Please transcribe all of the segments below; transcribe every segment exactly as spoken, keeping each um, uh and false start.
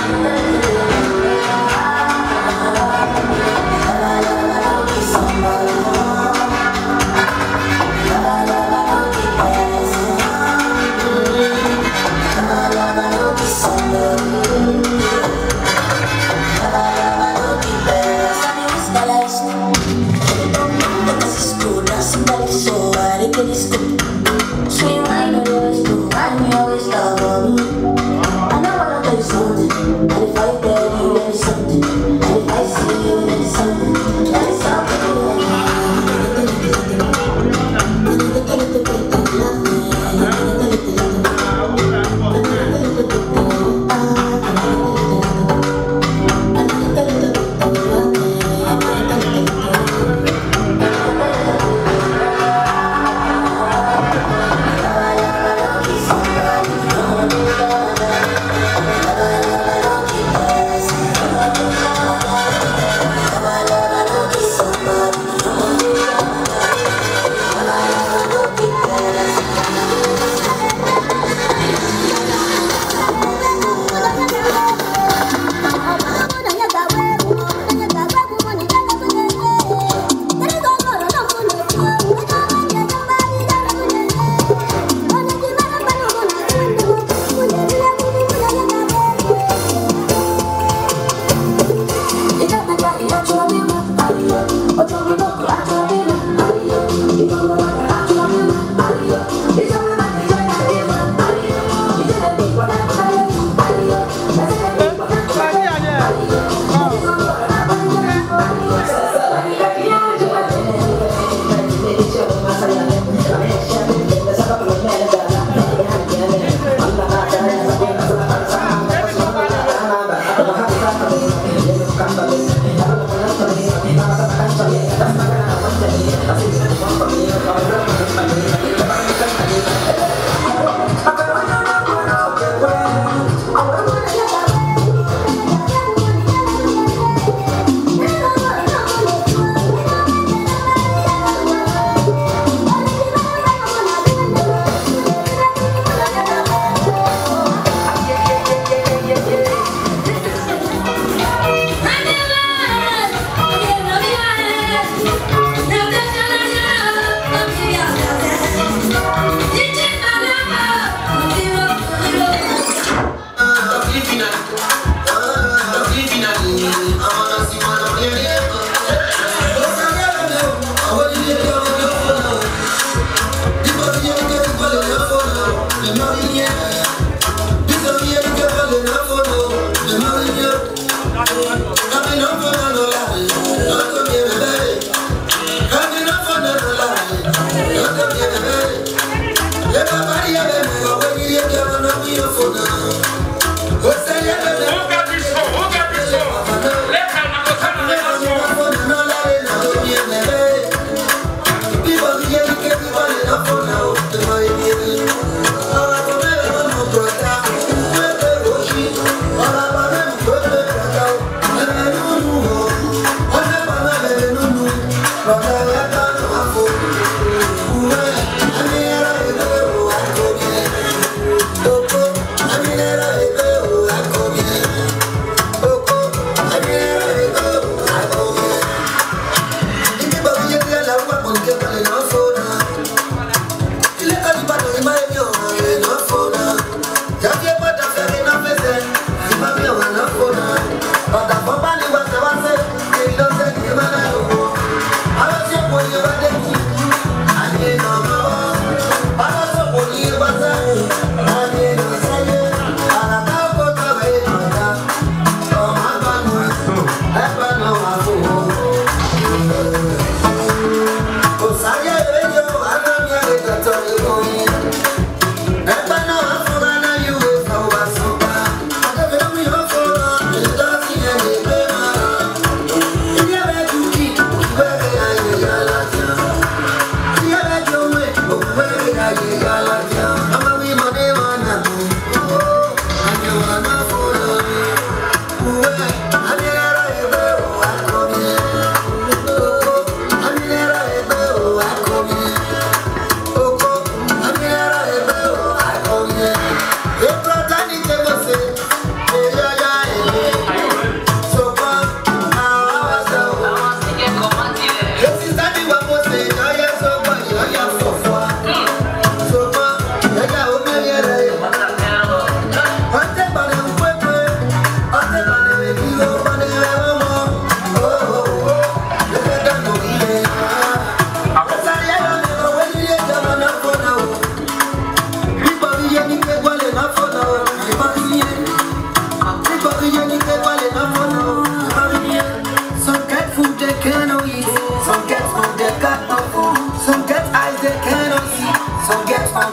Who got this phone? Who got this phone? Let her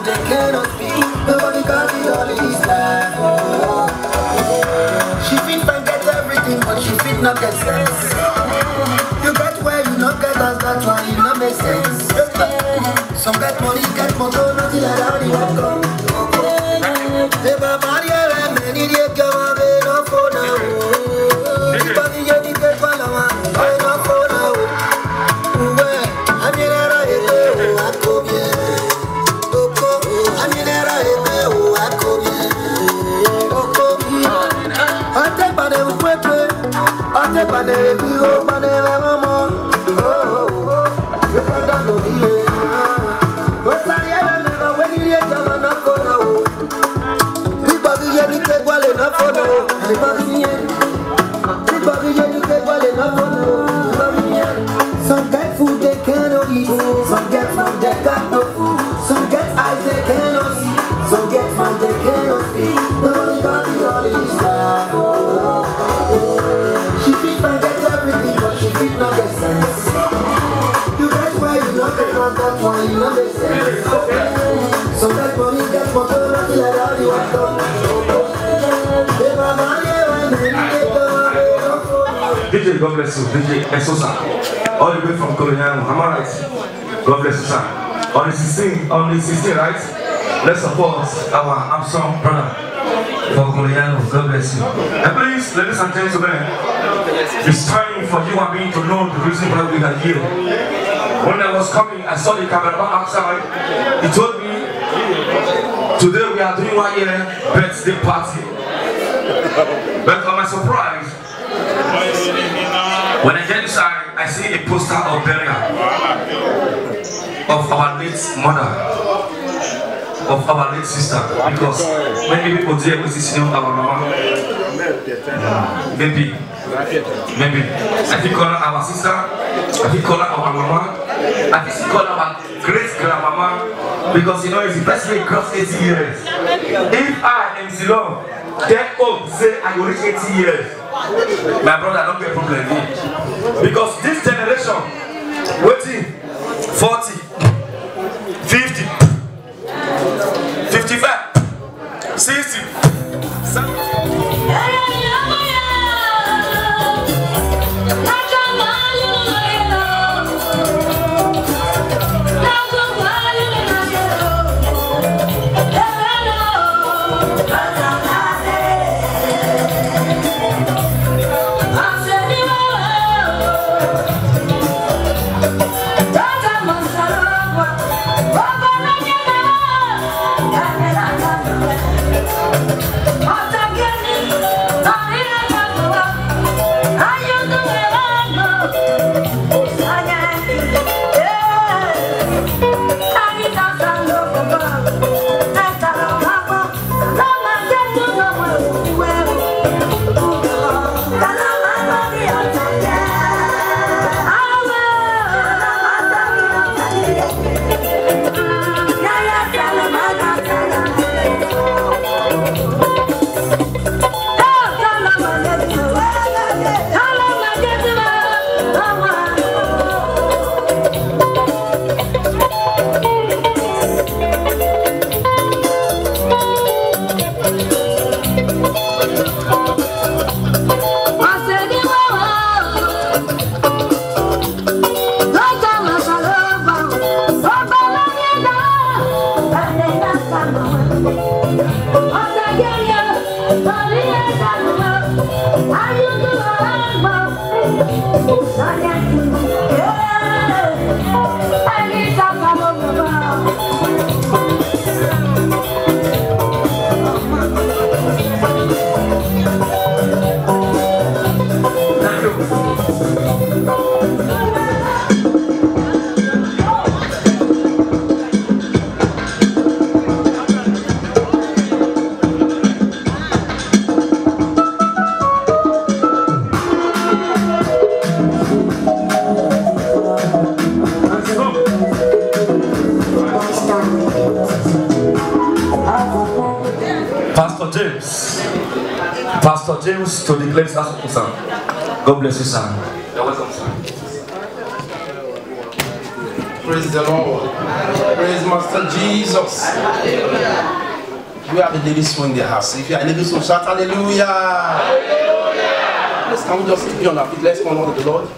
they cannot speak. Nobody can be all this life. Oh. She fit and get everything, but she fit not get sense. You get where you not get us, that's why you not make sense. Some get money, get motor, nothing like how they want come. They buy money and many they come and they don't for now. If I be any get one, they don't for now. I mean, I come here. I mean, I come here. I take by the way, I take by the way, by the way, oh, oh, you can't do it. What's that? I never when you get down on the phone. People be getting take while in the phone. People be getting take while in the phone. Some get food they cannot eat, some get food they got no food, some get eyes they cannot see, some get food they cannot speak. Nobody got the all this time. She fit and get everything, but she fit not get sense. You get where you not get on that one, you not make sense. Some get money, get motor, nothing like how you want to. They buy money and they get the D J, God bless you. D J Esosa. All the way from Colonial, am I right? God bless you, sir. On the sixteenth, on the sixteenth, right? Let's support our Armstrong brother for Colonial. God bless you. And please, ladies and gentlemen, it's time for you and me to know the reason why we are here. When I was coming, I saw the cameraman outside. He told me, today we are doing one year birthday party. But to my surprise, when I get inside, I see a poster of burial of our late mother, of our late sister, because many people there with this, you know, our mama. Maybe, maybe. I think call her our sister, I think call her our mama, I think call her our great grandmama, because you know it's the best way across eighty years. If I am Zilong, then oh, say I will reach eighty years. My brother, don't be a problem again. Because this generation, waiting forty, fifty, fifty-five, sixty, seventy. Pastor James, Pastor James to declare his song. God bless you, sir. You're welcome, sir. Praise the Lord. Praise Master Jesus. We have the daily soul in the house. If you are a daily soul, shout hallelujah. Let's can we just be on our feet? Let's honor the Lord.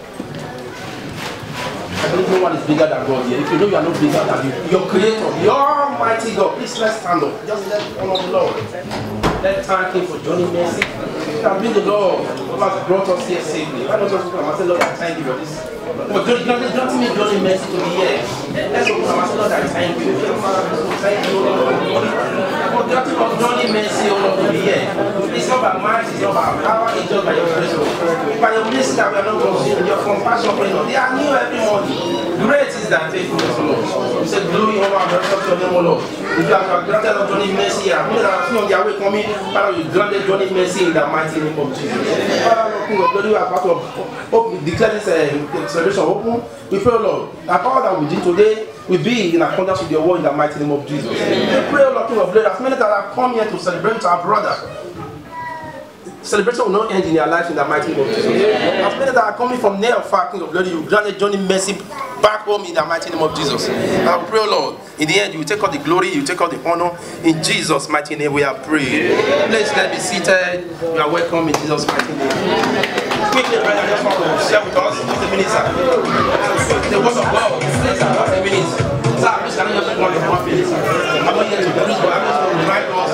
I believe no one is bigger than God here. If you know you are not bigger than you, your creator, your almighty God, please let's stand up. Just let's honor the Lord. Let's thank him for joining mercy. It has been the Lord who has brought us here safely. Why not just come and say, Lord, I thank you for this. But God, grant me joining mercy to be here. Let's come and say, Lord, I thank you. Thank you, Lord. For granting us joining mercy, O Lord, to be here. It's not by might, it's not by power, it's just by your grace. By your mercy that we are not consumed, your compassion for us. They are new every morning. Great is thy faithfulness, O Lord. We say, glory over and rest of your name, O Lord. If you have granted us joining mercy, and people that are still on their way coming, Father, you granted joining mercy in the mighty name of Jesus. Father, Lord, King of glory, we are part of hope. We declare this uh, celebration open. We pray, Lord, the power that we did today will be in accordance with your word in the mighty name of Jesus. We pray, Lord, King of glory, as many that have come here to celebrate our brother, celebration will not end in their lives in the mighty name of Jesus. As many that are coming from near far, King of glory, you granted Johnny mercy back home in the mighty name of Jesus. I pray, Lord, in the end you will take all the glory, you take all the honor. In Jesus' mighty name we have prayed. Please let's be seated. You are welcome in Jesus' mighty name. Quickly, brother, I just want to share with us just a minute, sir. The word of God. Please, sir, just a minute. Sir, please, can I just one one minute, sir? I'm not here to preach, but I'm just going to remind us.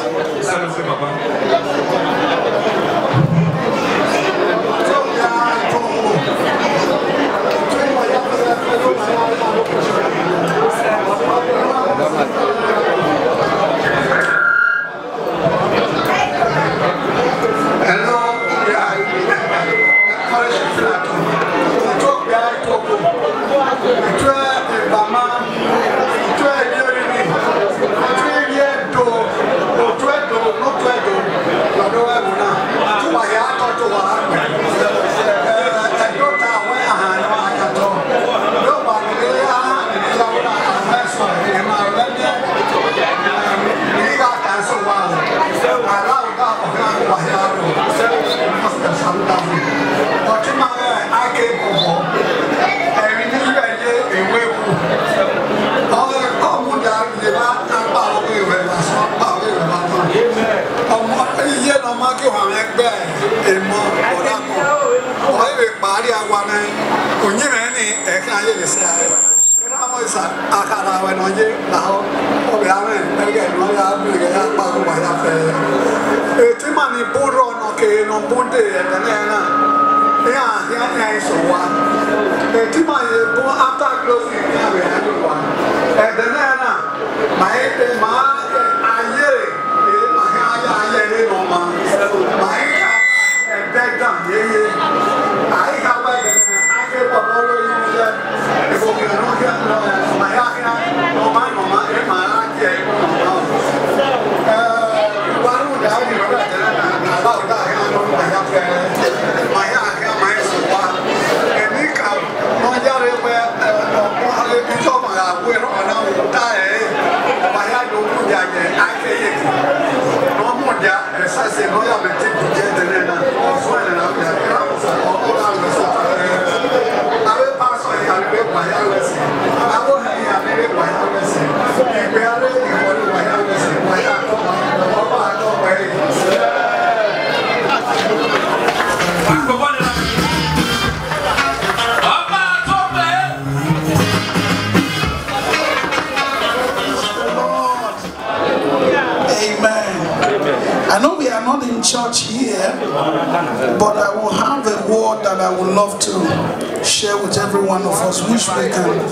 Which we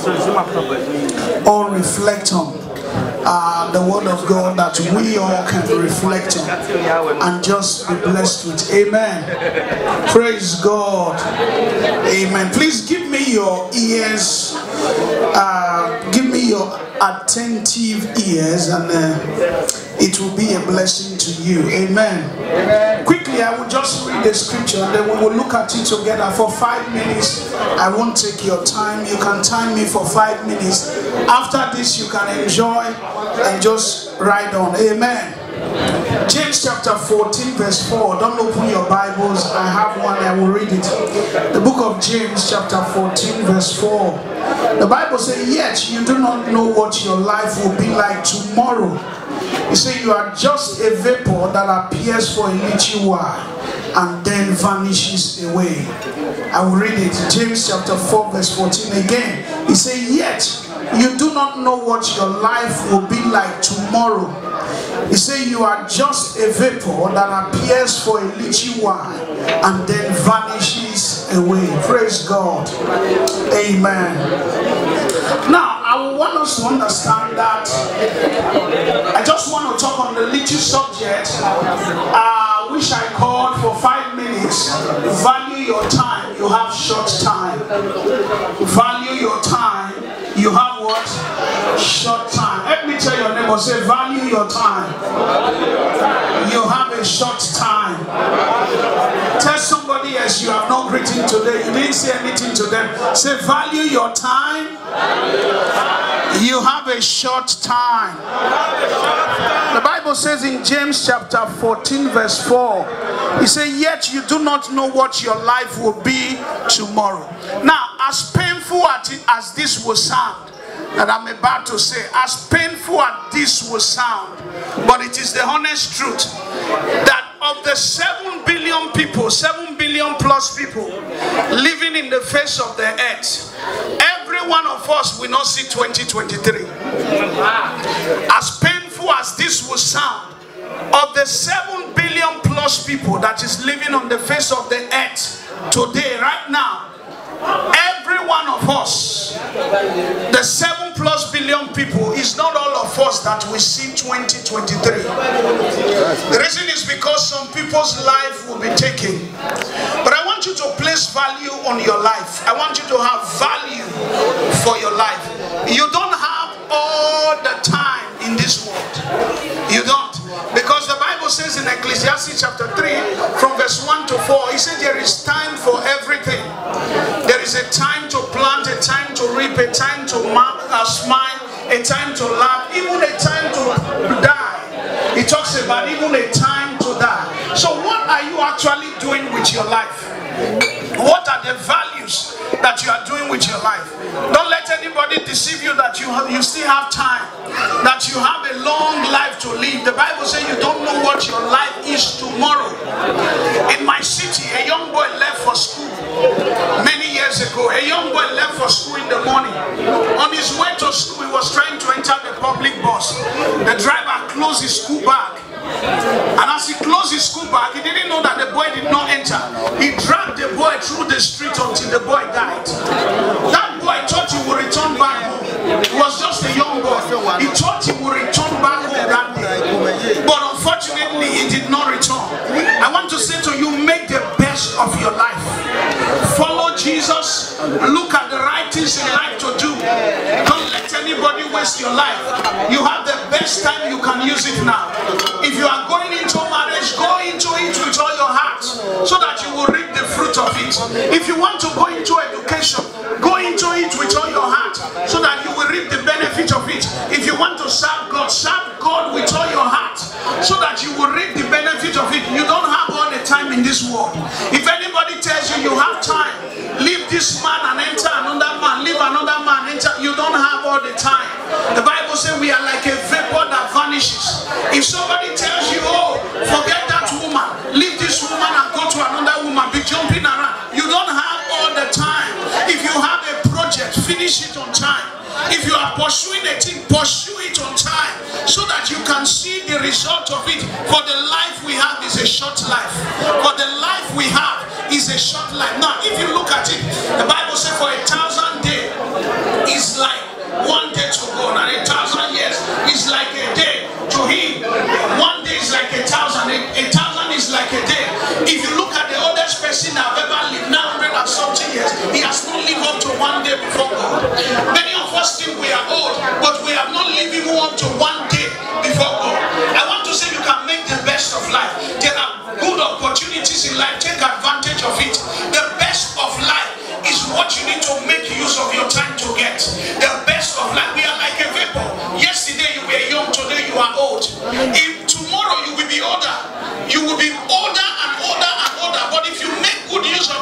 can all reflect on uh, the word of God, that we all can reflect on and just be blessed with. Amen. Praise God. Amen. Please give me your ears, uh, give me your attentive ears, and uh, it will be a blessing to you. Amen. Amen. Quickly, I will just read the scripture, and then we will look at it together for five minutes. I won't take your time. You can time me for five minutes. After this, you can enjoy and just ride on. Amen. James chapter fourteen verse four. Don't open your Bibles. I have one I I will read it. The book of James chapter fourteen verse four. The Bible says, yet you do not know what your life will be like tomorrow. You say you are just a vapor that appears for a little while and then vanishes away. I will read it. James chapter four verse fourteen again. He said, yet you do not know what your life will be like tomorrow. He said you are just a vapor that appears for a little while and then vanishes away. Praise God. Amen. Now, I want us to understand that I just want to talk on the little subject uh, which I called for five minutes. Value your time. You have short time. Value your time. You have what? Short time. Let me tell your neighbor, say value your time. You have a short time. Tell somebody else you have not greeting today. You didn't say anything to them. Say value your time. You have a short time. The Bible says in James chapter fourteen verse four, he said, yet you do not know what your life will be tomorrow. Now, as painful as this will sound, that I'm about to say, as painful as this will sound, but it is the honest truth that of the seven billion people, seven billion plus people living in the face of the earth, every one of us will not see twenty twenty-three. As painful as this will sound, of the seven billion plus people that is living on the face of the earth today, right now, every one of us, the seven plus billion people, is not all of us that we see twenty twenty-three. The reason is because some people's life will be taken. But I want you to place value on your life. I want you to have value for your life. You don't have all the time in this world. You don't. Because the Bible says in Ecclesiastes chapter three, from verse one to four, he said there is time for everything. There is a time to plant, a time to reap, a time to uh, smile, a time to laugh, even a time to die. He talks about even a time to die. So what are you actually doing with your life? What are the values that you are doing with your life? Don't let anybody deceive you that you have, you still have time, that you have a long life to live. The Bible says you don't know what your life is tomorrow. In my city, a young boy left for school many years ago. A young boy left for school in the morning. On his way to school, he was trying to enter the public bus. The driver closed his school bag. And as he closed his school bag, he didn't know that the boy did not enter. He dragged the boy through the street until the boy died. That boy thought he would return back home. He was just a young boy. He thought he would return back home that day. But unfortunately, he did not return. I want to say to you, make the best of your life. Follow Jesus. Look at the right things in life to do. Don't let anybody waste your life. You have the best time, you can use it now. If you are going into marriage, go into it with all your heart so that you will reap the fruit of it. If you want to go into education, go into it with all your heart so that you will reap the benefit of it. If you want to serve God, serve God with all your heart so that you will reap the benefit of it. You don't have all the time in this world. If anybody tells you you have time, leave this man and enter another man, leave another man, enter, you don't have all the time. The Bible says we are like a vapor that vanishes. If somebody tells you, oh, forget that woman, leave this woman and go to another woman, be jumping around, you don't have all the time. If you have a project, finish it on time. If you are pursuing a thing, pursue it on time so that you can see the result of it. For the life we have is a short life. For the life we have is a short life. Now, if you look at it, the Bible says for a thousand days is like one day to go, and a thousand years is like a day to him. One day is like a thousand, a, a thousand is like a day. If you look at the oldest person I've ever lived, nine hundred and something years, he has not lived up to one day before God. Many of us think we are old, but we have not lived even up to one day before God. I want to say you can make the best of life. There are good opportunities in life. Take advantage of it. The best of life is what you need to make use of your time to get. The best of life. We are like a vapor. Yesterday you were young, today you are old. If tomorrow you will be older, you will be older and older and older. But if you make good use of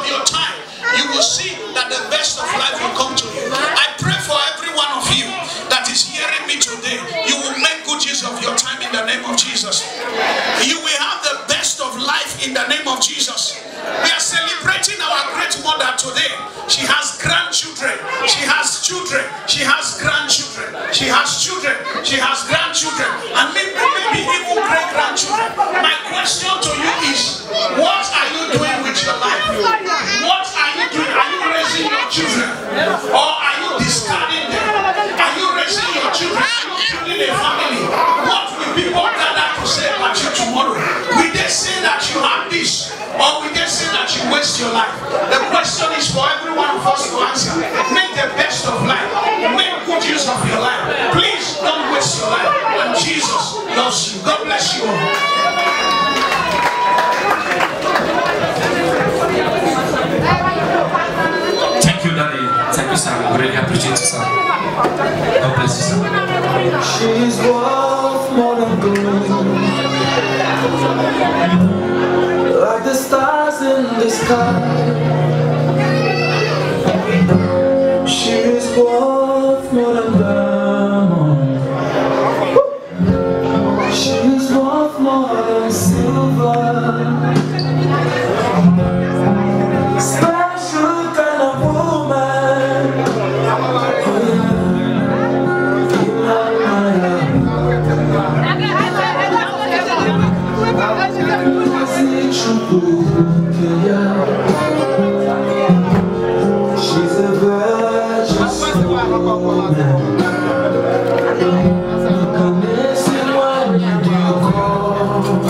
will see that the best of life will come to you. I pray for every one of you that is hearing me today. You will make good use of your time in the name of Jesus. You will have the best of life in the name of Jesus. We are celebrating our great mother today. She has grandchildren. She has children. She has grandchildren. She has children. She has grandchildren. And maybe, maybe even great-grandchildren. My question to you is, what are you doing with your life? What are you doing? Are you raising your children? Or are you discarding them? Are you raising your children? Are you building a family? What will people gather to say about you tomorrow? Will they say that you have this? Or will they say that you waste your life? The question is for every one of us to answer. Make the best of life. Make good use of your life. Please don't waste your life. And Jesus loves you. God bless you all. Thank you, Daddy. Thank you, sir. We really appreciate you, sir. God bless you, sir. She's worth more than gold, like the stars in the sky. She is worth more than diamond. She is worth more than silver. Special kind of woman. She's a virgin woman. Come listen when you do call.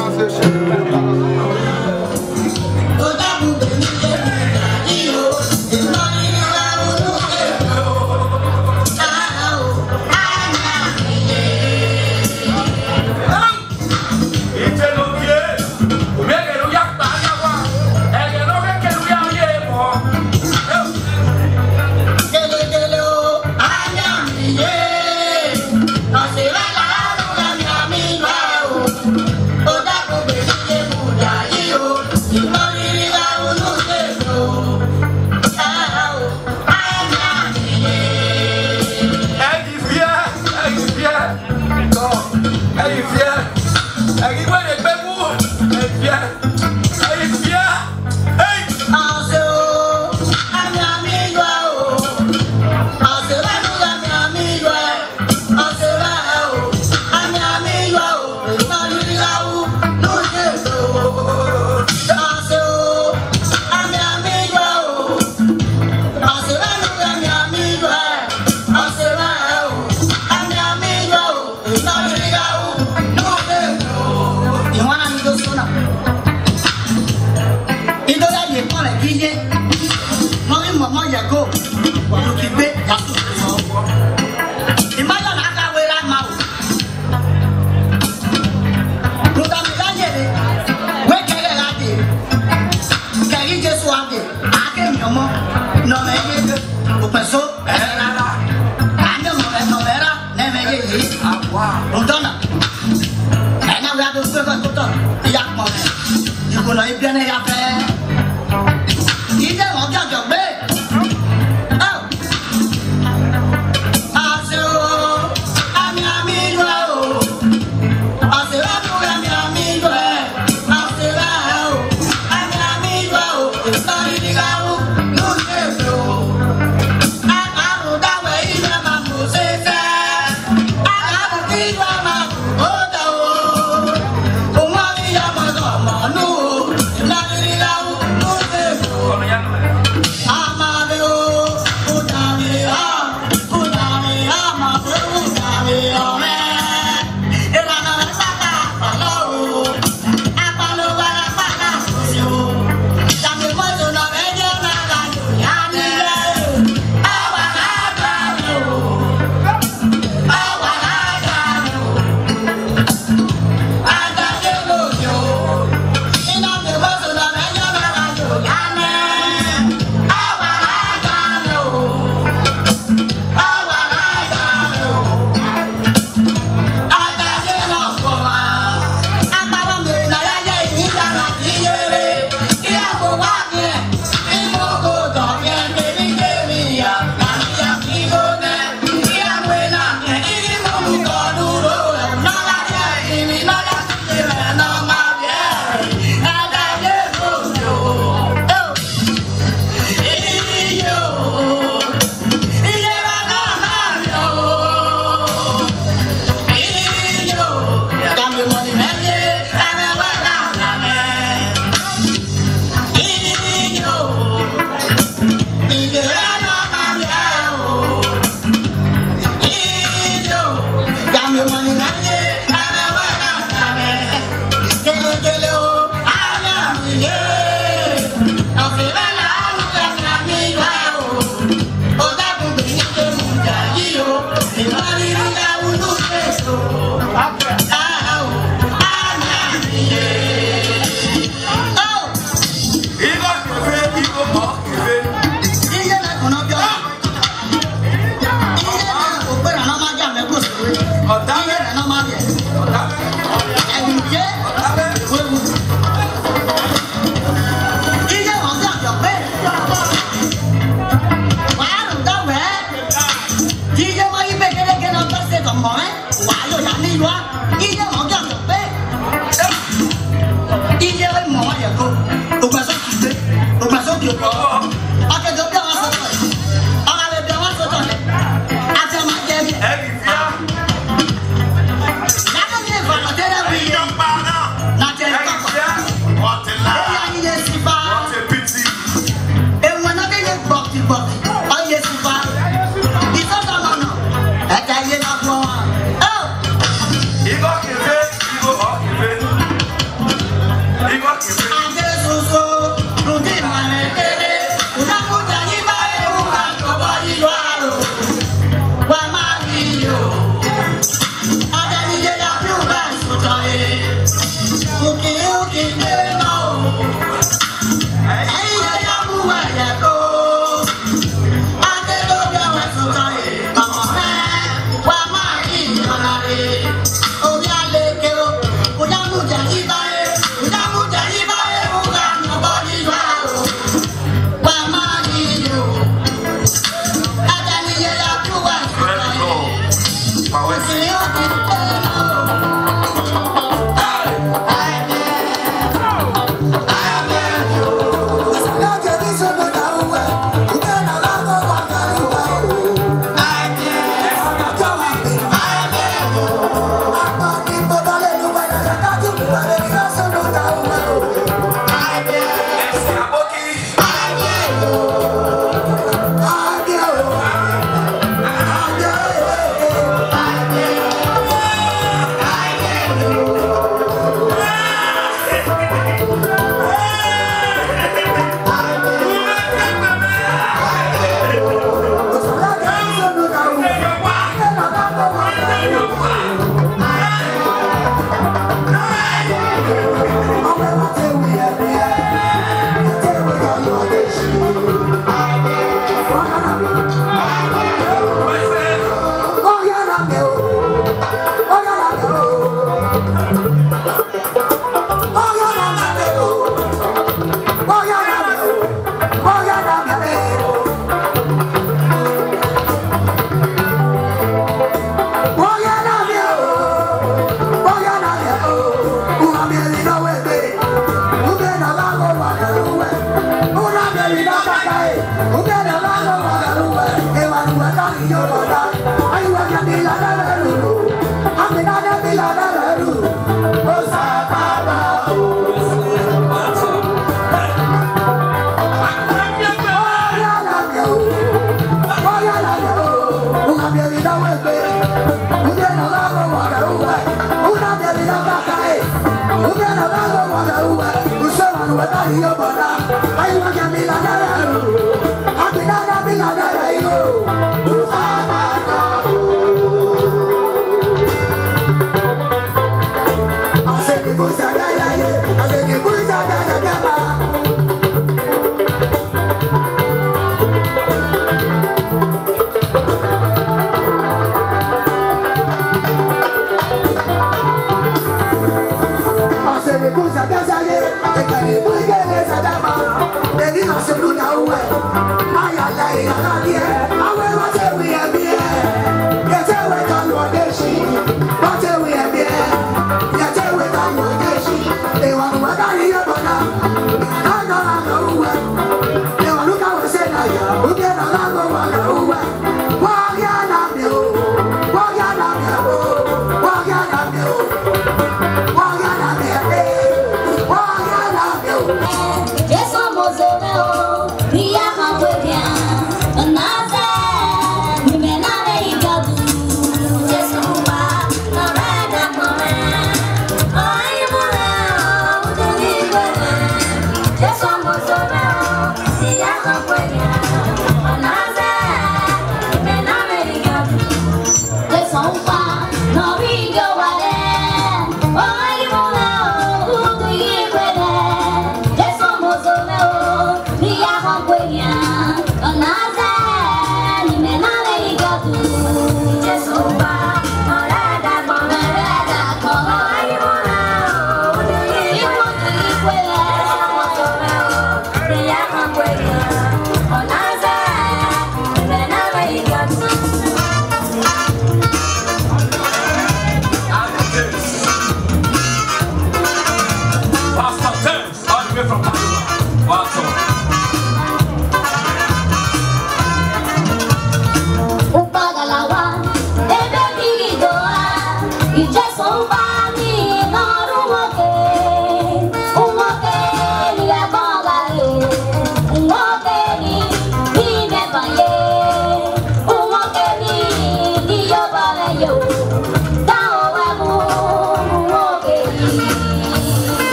Pastor James, all the way from Wow.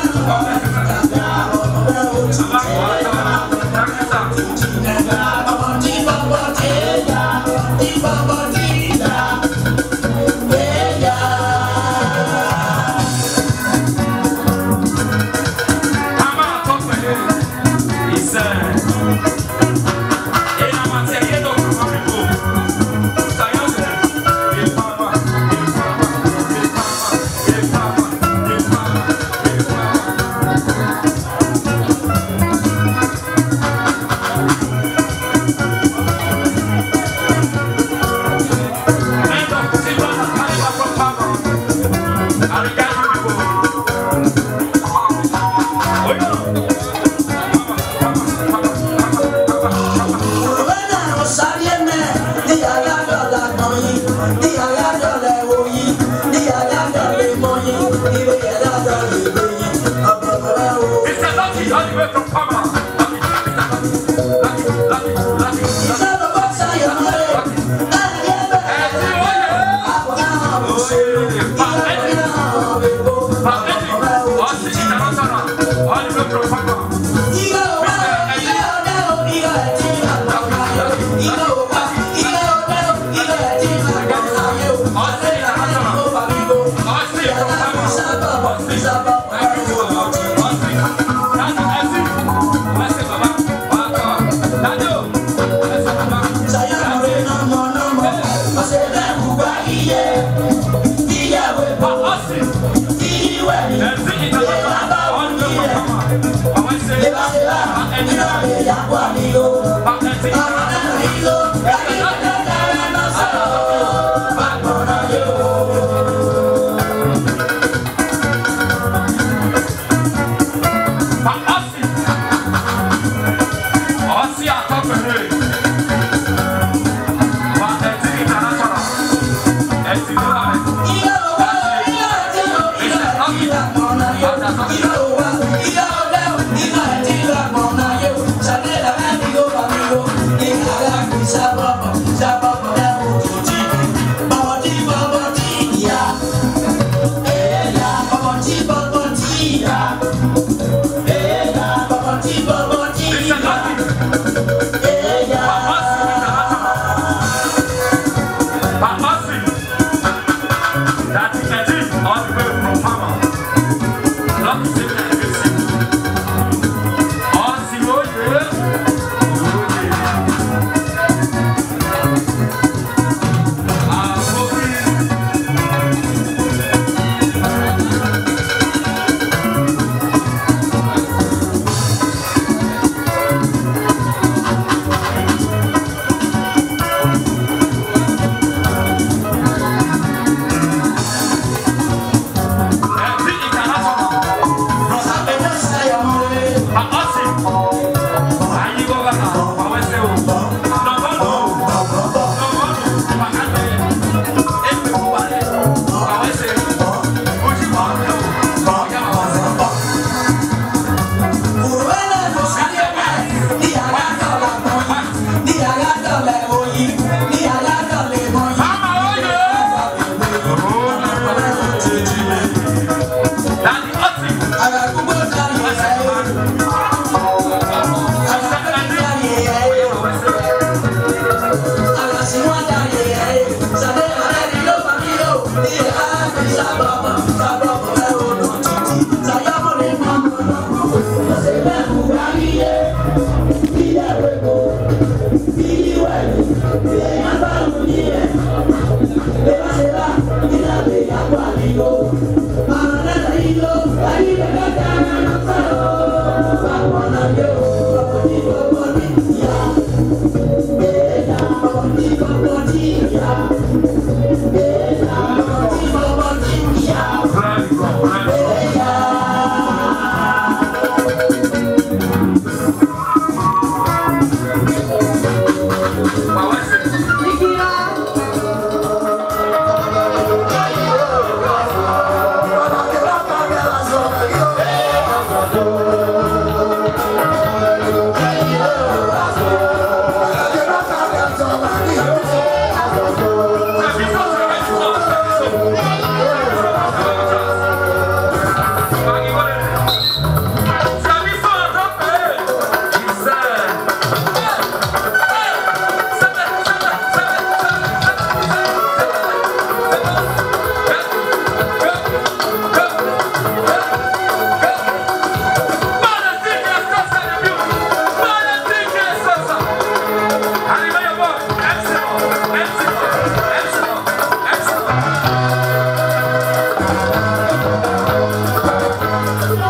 Let's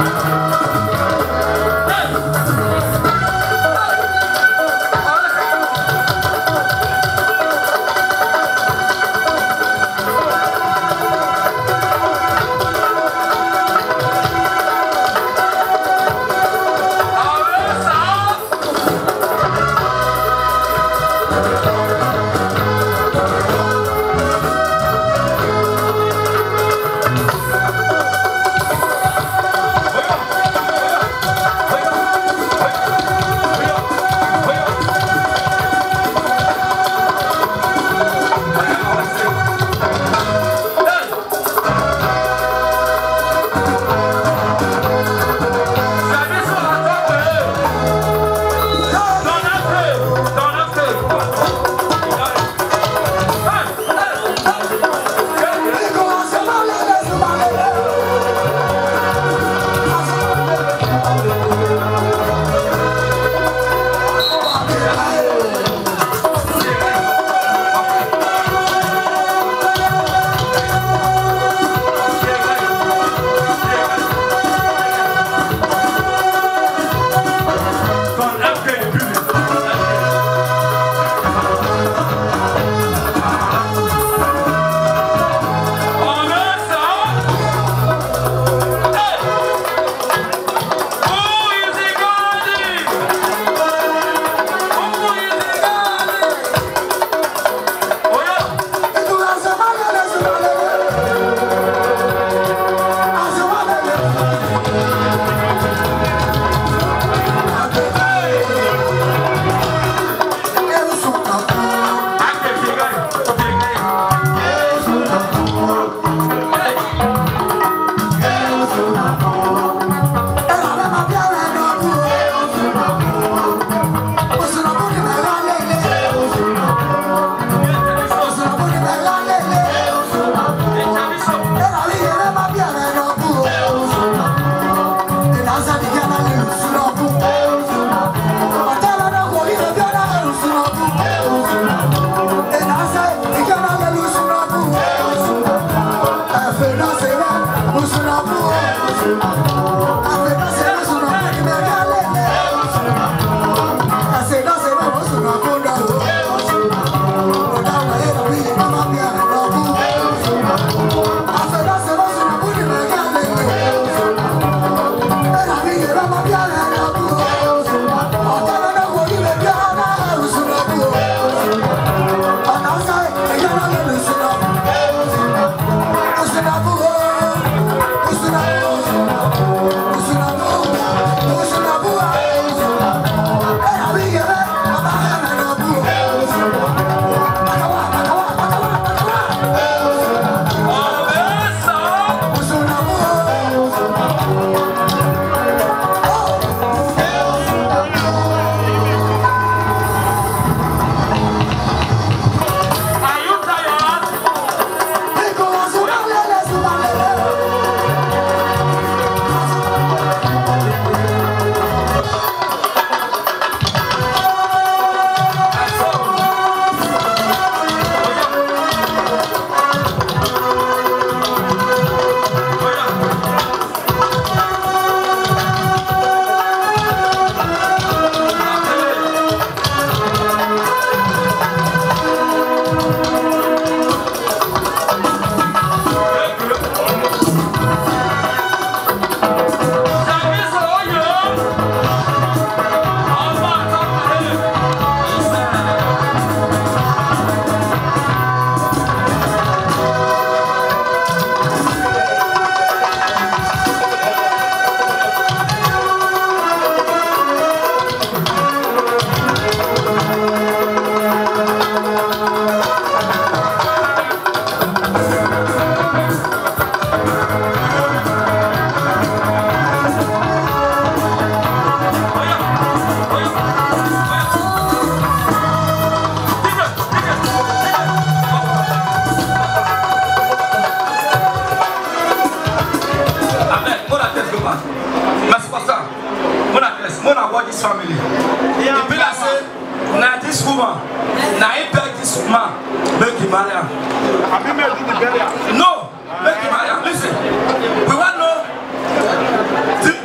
No, make him higher. Listen, we want to know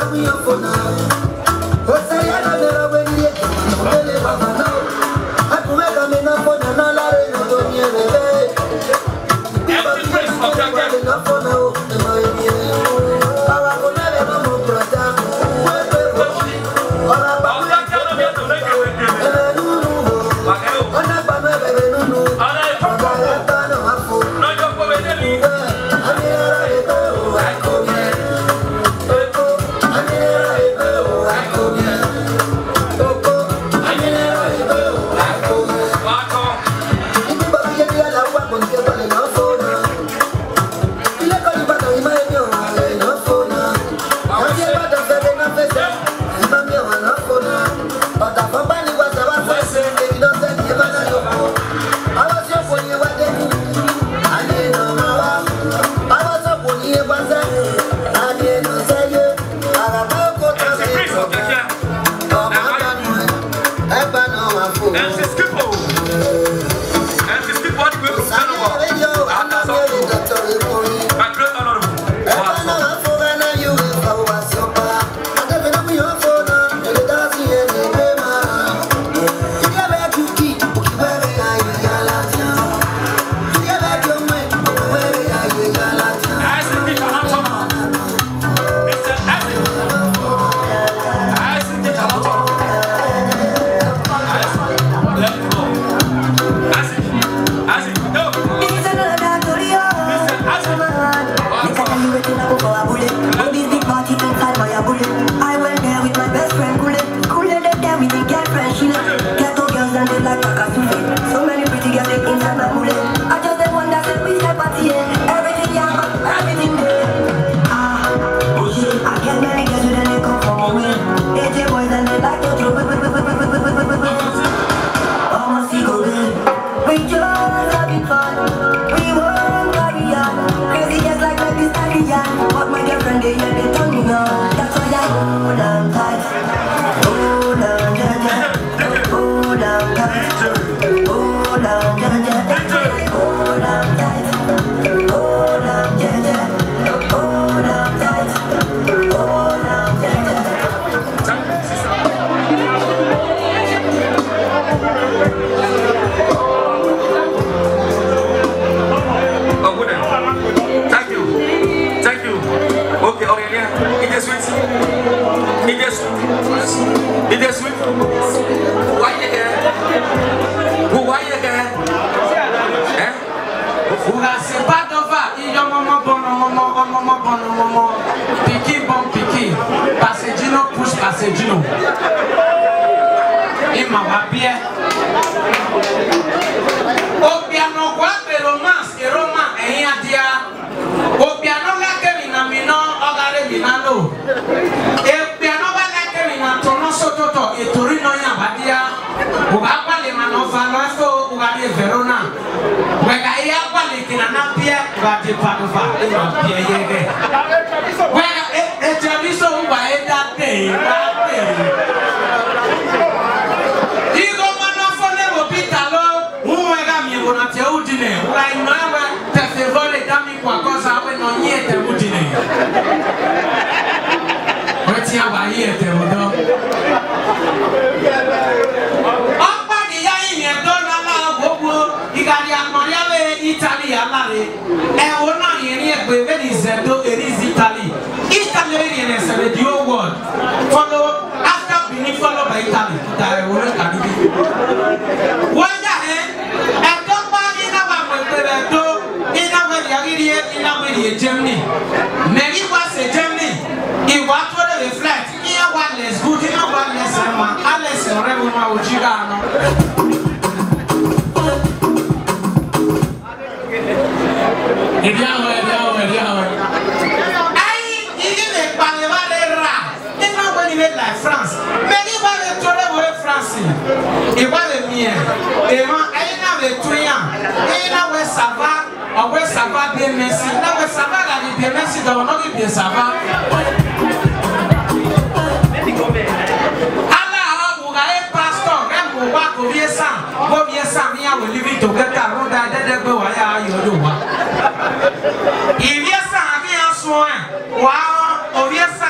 Wow,